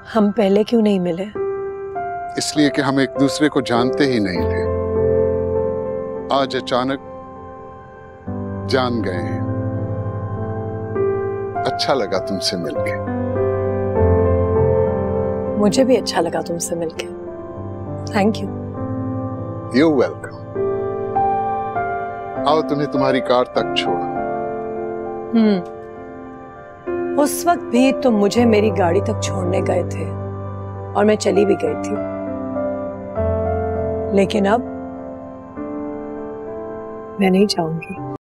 हम पहले क्यों नहीं मिले? इसलिए कि हम एक दूसरे को जानते ही नहीं थे। आज अचानक जान गए हैं। अच्छा लगा तुमसे मिलके। मुझे भी अच्छा लगा तुमसे मिलके। Thank you. You welcome. आओ तुम्हें तुम्हारी कार तक छोड़ो। उस वक्त भी तुम मुझे मेरी गाड़ी तक छोड़ने गए थे और मैं चली भी गई थी, लेकिन अब मैं नहीं जाऊंगी।